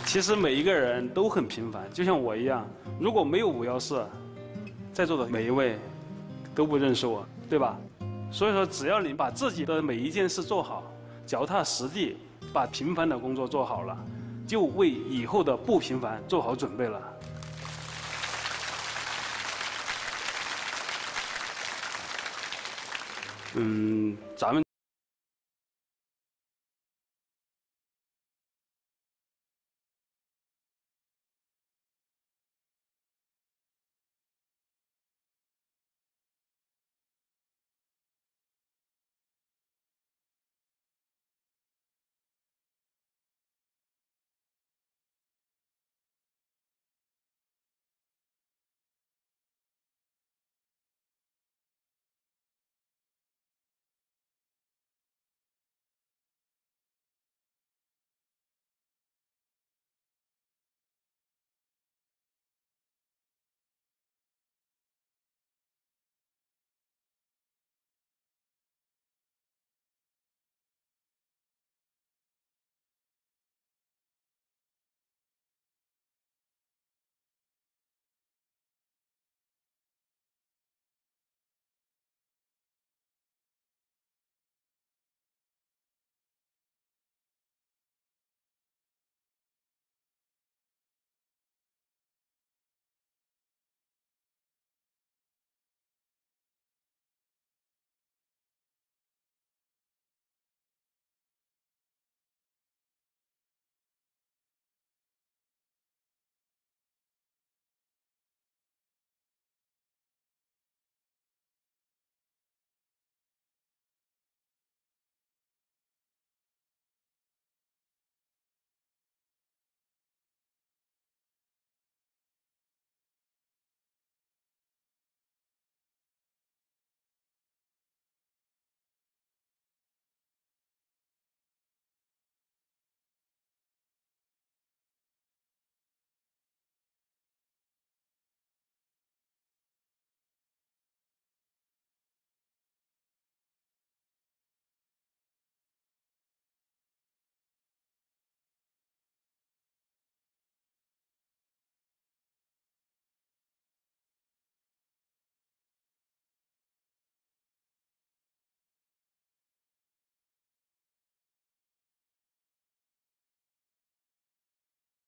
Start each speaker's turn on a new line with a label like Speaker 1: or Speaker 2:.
Speaker 1: 其实每一个人都很平凡，就像我一样。如果没有514，在座的每一位都不认识我，对吧？所以说，只要你把自己的每一件事做好，脚踏实地，把平凡的工作做好了，就为以后的不平凡做好准备了。咱们。